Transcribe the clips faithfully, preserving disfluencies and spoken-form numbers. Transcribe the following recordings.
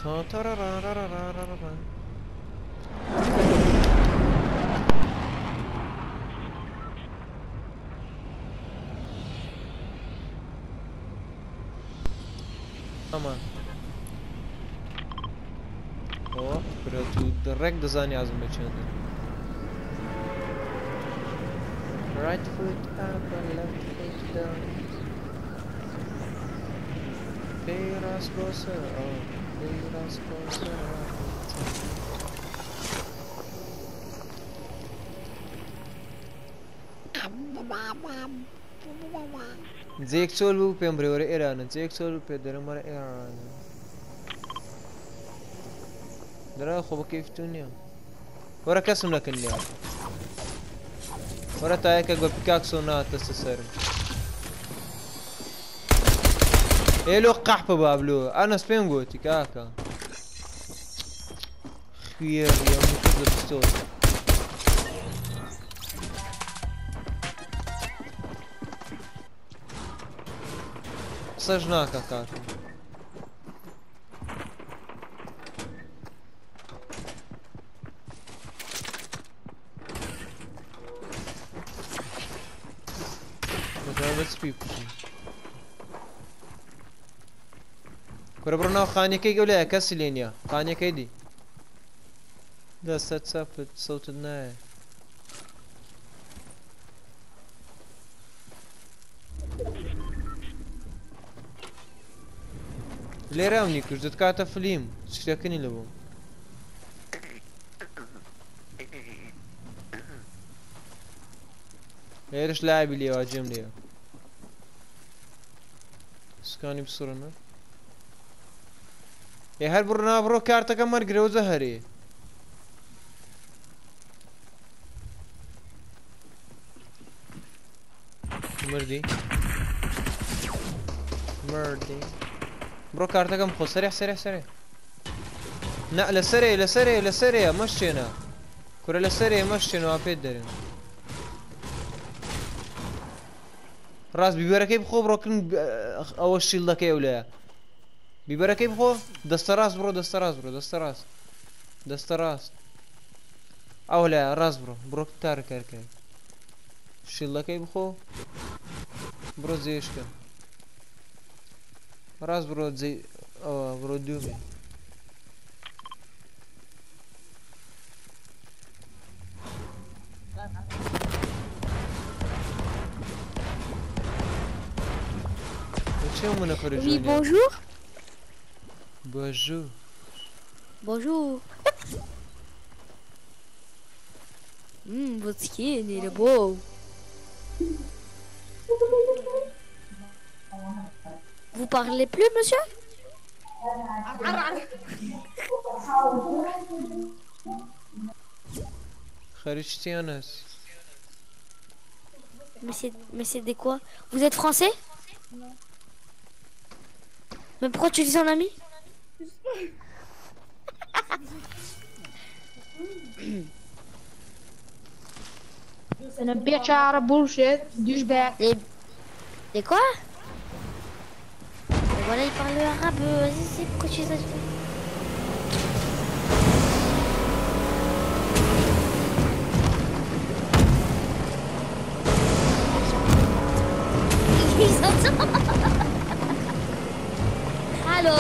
اما اوه براتو درك دزاني عزم چند right foot up and left foot down Peiras closer oh Peiras closer زيك سولو بيمبري ورا إيران زيك سولو بيدرم ورا إيران درا خوب كيف تونيا ورا كسم لك النيا ورا تايك أقول بيكاكسو نا تستسرم إيلو قحب بابلو أنا سبين قوتي كاكا خير يا مكذب ستور سجناك كاكا بس بيكو كربرنا خاني كي ولا كسلين يا خاني كيدي ده ستسافت صوت الناي ليه راوني كش دتكاتا فيلم شكلكني لبو ليش لاعب اللي واجم لي سكاني بصورنا يا هل برنا برو كارتا كمر جرو زهري مردي مردي برو كارتا كم خو سريع سريع سريع لا لسريع لسريع لسريع مشينا كره لسريع مشينا وابيد درين راس بيبرا كيف خو برو كن اول شيلدا كي ولا بيبرا كيف خو دست راس برو دست راس برو دست راس دست راس او لا راس برو برو تار كركي شيلدا كيف خو برو زيش كان راس برو زي اه برو دومي Oui, bonjour. Bonjour. Bonjour. Hum, votre skin, il est beau. Vous parlez plus, monsieur? خرجتي أنس. Mais c'est, mais c'est des quoi? Vous êtes français? Non. Mais pourquoi tu dis son ami? C'est un bitch out of bullshit, douchebag. Les... Les quoi? Et voilà, il parle arabe. Vas-y, c'est pourquoi tu dis ça? Ils s'entendent. Hello.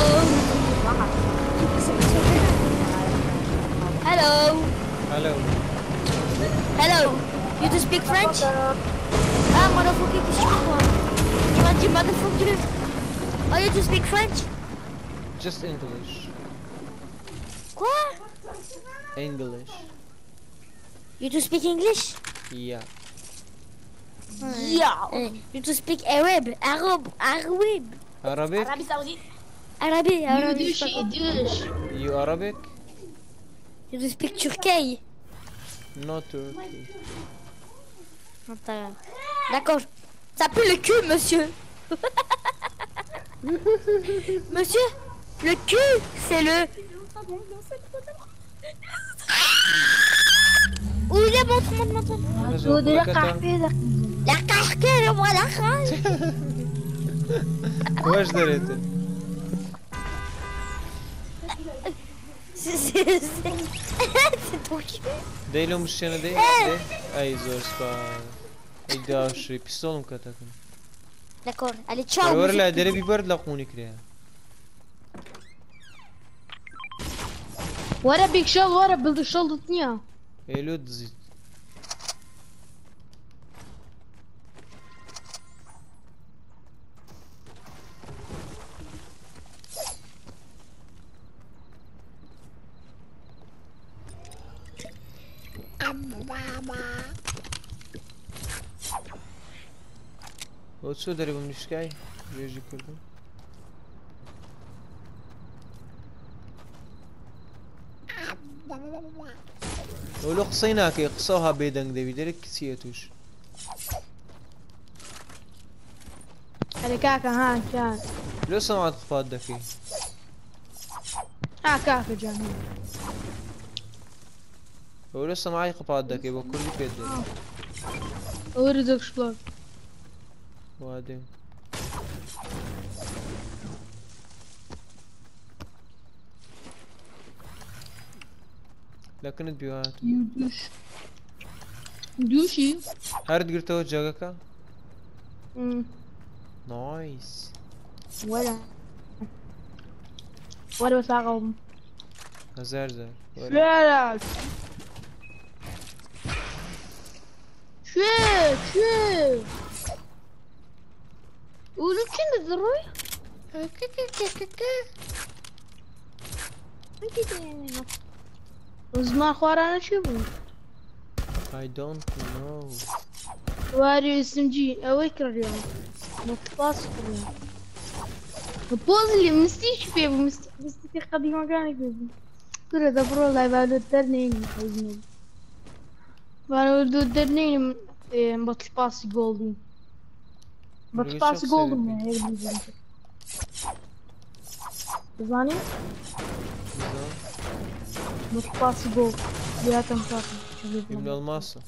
Hello. Hello. Hello. You do speak French? Ah, motherfucker, qu'est-ce que tu fais, quoi? Tu m'as dit motherfucker. Oh, you do speak French? Just English. Quoi? English. You do speak English? Yeah. Yeah. You do speak Arab? Arab? Arab? Arabic? Arabie Saoudite. Arabic? You Arabic? douche, you douche. You Arabic? You do speak Turkey? Not Turkey. D'accord. Ça pue le cul, monsieur. Monsieur, le cul, c'est le... Où il est? Montre, montre, montre. La carpée, La carquette, moi, la rage. واش دريتي؟ دەی لە مشتێنە دەی دێ ئەی زۆر سپاس ئەی داشری پیستۆڵم کەتەکەم D'accord, allez ciao. وەرە لای دەرە بیبەرد لە قوونی کرێ ورا بيك شل ورا بلد شلطتني. ئێلۆ دزیت بۆ چۆ دەری بم نیشکای درێژی کردم ئەولۆ قسەی ناکەی قسە ها بێدەنگ دەوی دەرێک کچیە توش على كاكا ها كان. لێ سەمات قپات دەکەی ها كاكا جاني. ئەولۆ سەمای قپات دەکەی بۆ کوردی پێت دێ أوردك شلون. وا دێم لەکنت بیوات يدوش. دوشي. هەرت گرتەوە جەگەکە امم نایس ولا ولا بساقهم. هەزار زار وەرە. لا شو شو ولو كنا ضروري وزما خوارانا شو بو I don't know واري اسم جي اويك اليوم مقصاص اليوم البوز اللي مستيش فيه مستي مستي قديمة كانت فيه كل ده برو لا يبالو الدرنين حزنين بالو الدرنين بطل باسي جولدي بطل باسي جولدي ما هيك بيجي زاني بطل باسي جولد يا كم فاكر ابن الماسة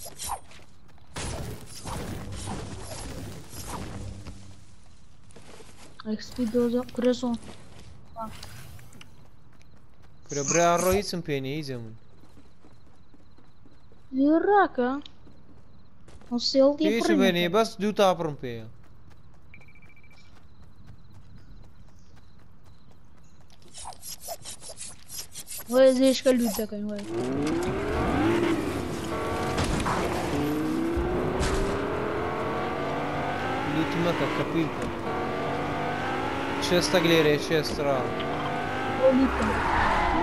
اكسبي دوزا كريسون کرە برا ڕۆ هیچم پێ نییە هیچ من يراكا وصل دي هیچم پێ نییە بەس دوو تاپڕم پێیە ولا زي اشكال لودا كان ولا لوتی مەکە کەپی بکە شێستەک لێرێ شێسترا وليكا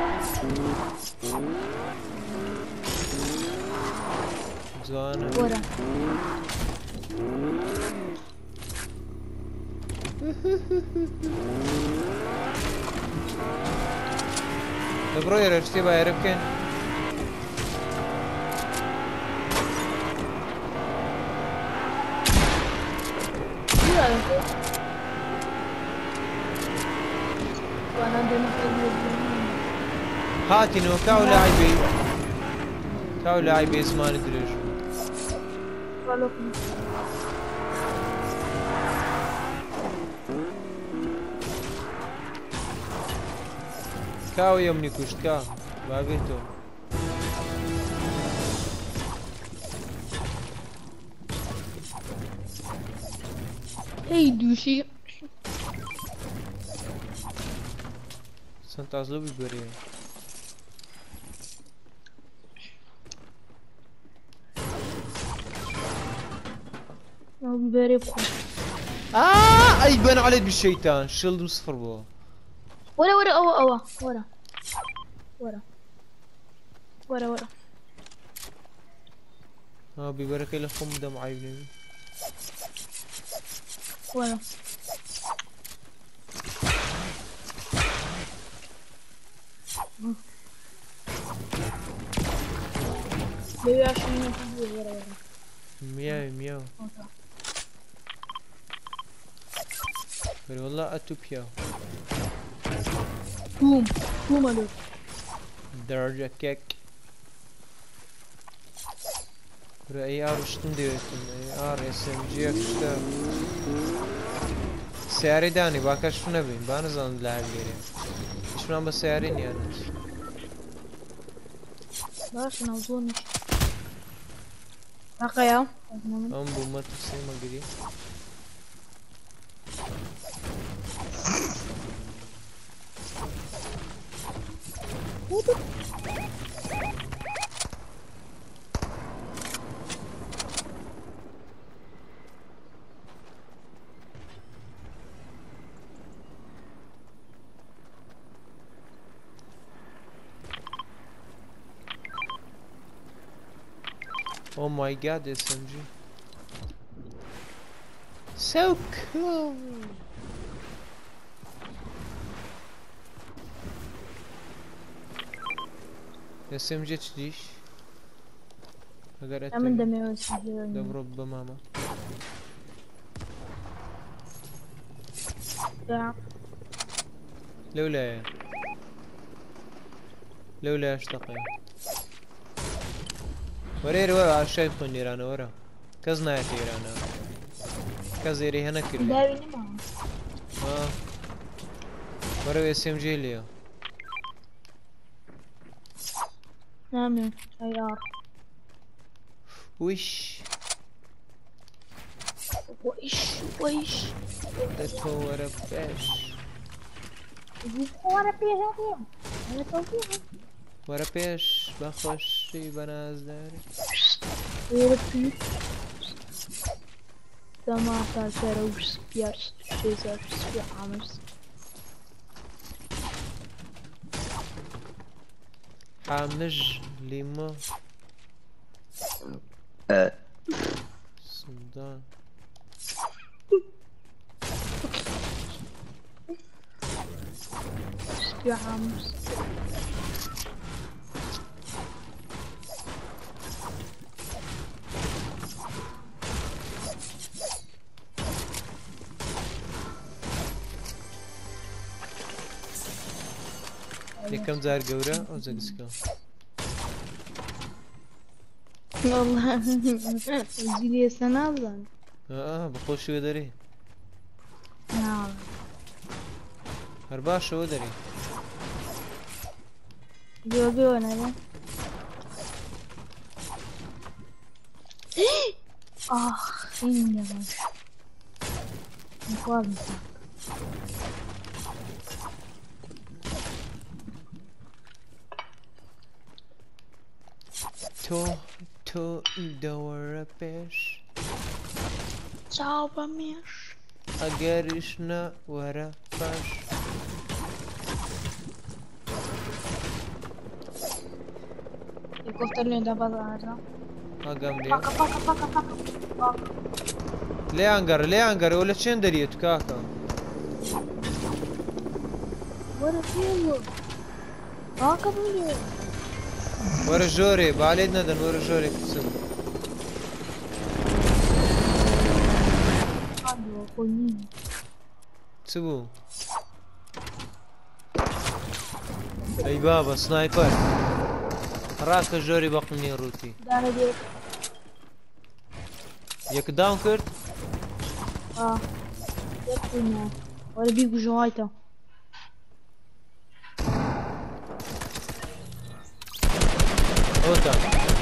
جوانە ورا دەبڕۆ ئێرە شتێ با ئێرە بکەین وانا عندنا هاتینەوە کاو لاعیبێ کاو لاعیبێ زمانی درێژ کاو یەمنی کوشت کا با بێتەوە هي دوشي چەند تازلە بیبەرێ او بيباريكو آه أي بان عليك بالشيطان شلد صفر بو ورا ورا أوا أوا ورا ورا ورا ورا ها ببركة لكم دم عيبني ورا بيبي عشان ورا ورا مياو مياو والله أتو بياو بوم بوم عليك درجة كيك رأي آر وشتن ديوتن أي آر اس ام جي اكشتا سياري داني باكش نبين بانزان لاعب غيري ايش من بس سياري نيانس باش نوضوني بقى ام بومات السيما قريب. Oh my god, S M G. So cool. S M G تجيش. اگر من دمي وش دبر بماما. لولا لولا اشتقي. وريري ورا الشايب خوني رانا ورا كزنا يا رانا كزيري هنا كله داوي نما اه ورا اس ام جي ليو نعم عيار وش وش وش دتو ورا باش ورا بيها انا توفيها ورا پیش بخوشی بناز داری ورا پیش تمام تا روش پیاش شیزا شی عامرس حامج لیمو سودان شي عامرس يكم زار قورة أو زقسكا والله جيلي سنة أظن اه بقول شو دري نعم أربعة شو دري جوابي وانا ده اخ إني مش مقابل تو تو دور پیش صعبة مش اگرشنا ورا باش الكفتر ده بقى هذا اقام لي باكا باكا باكا باكا ليه انقر ليه انقر ولا شين دريت كاكا ورا فيلو باكا بولي ورا جوري بعليدنا دن ورا جوري كسب عنده كونين تسبو اي بابا سنايبر راك جوري بقني روتي دانا ديك يك داون كرت اه يكفينا ولا بيجو جوايته اوتا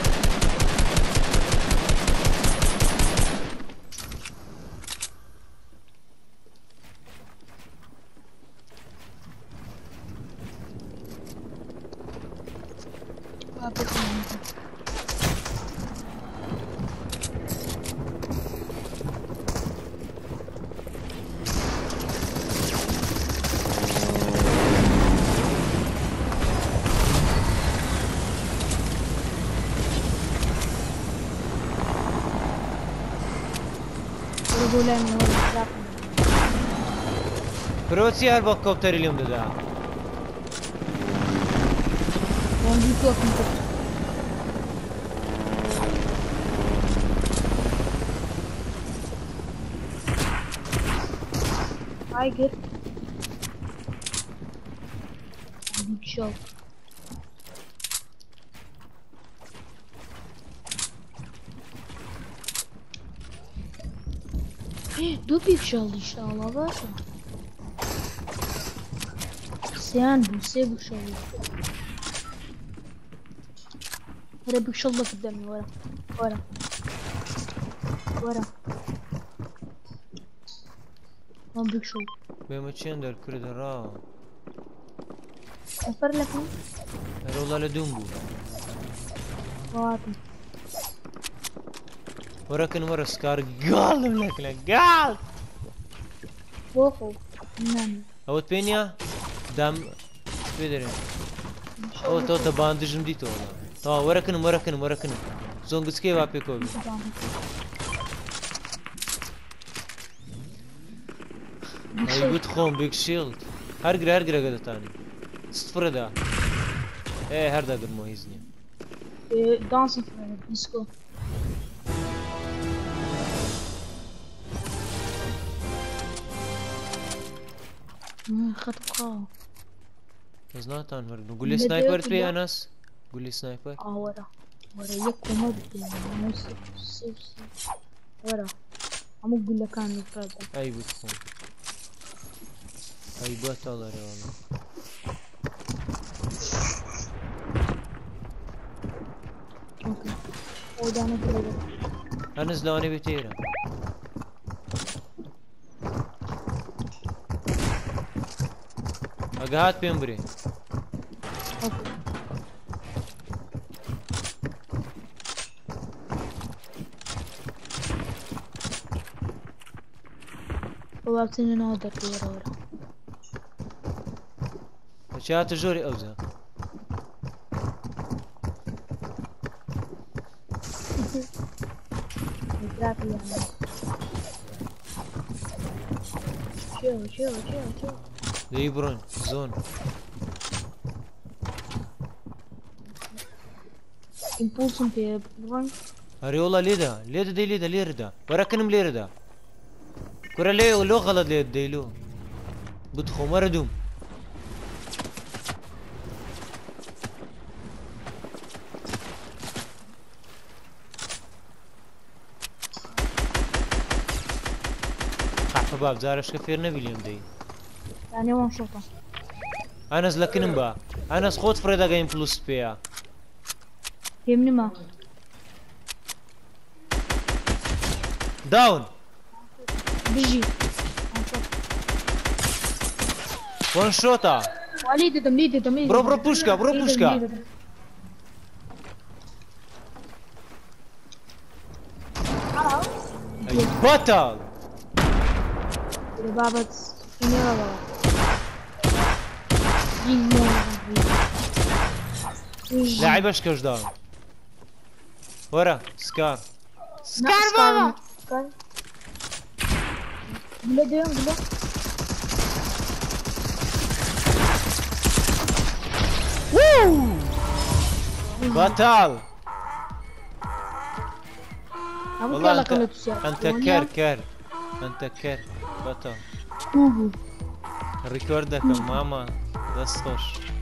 رجولان من ولا بروتسي هالبكوبتر اليوم ده وان دي توك انت هاي جيت دي شوك دو پیکشال işte Allah varsa. Sen bu se bu şey. هذا بيشلط قدامي ورا ورا ورا هون بيشل بما چند در کرد را أفر لك من هر والله لدوم بو واطي وركن ورا سكار قال لك لك قال فوقه نعم اوت بينيا دام بيدرين او تو تا باندجم دي تو تا وركن وركن وركن زونغسكي واپي کو اي قلت خوم بيك شيلد هرقر هرقر قد تاني صفر ده ايه هردا قد مو هيزني دانسين فريند ديسكو خط قاو زناتان ورقم قول لي سنايبر في انس قول لي سنايبر اه ورا ورا يكو ما بدي مو سيف سيف ورا عمو اقول لك انا فرد اي بتخون اي بات الله يا والله اوكي ودانا كده انس لوني بتيرا اقهات بيمبري اوكي وابتني نودك ورا ورا شات جوري اوزا متراك يعني شو شو شو شو دي برون زون impulsum pe run اري والله ليدا ليدا دي ليدا ليردا وركنم ليردا كره ليه لو غلط ليه ديلو بدخو مردوم باب زارش كثير نبي اليوم دي يعني وان شوطه انس لكن با انس خود فريدا جيم بلس بيا يمني ما داون بيجي وان شوطه وليد دم ليد دم برو برو بوشكا برو بوشكا اي بطل بابا ini baba لاعب اشكوش داون ورا سكار سكار بابا بلا ديون بلا بطل والله انت انت كر كر انت كر بطل بوبو الريكوردك يا ماما بس خوش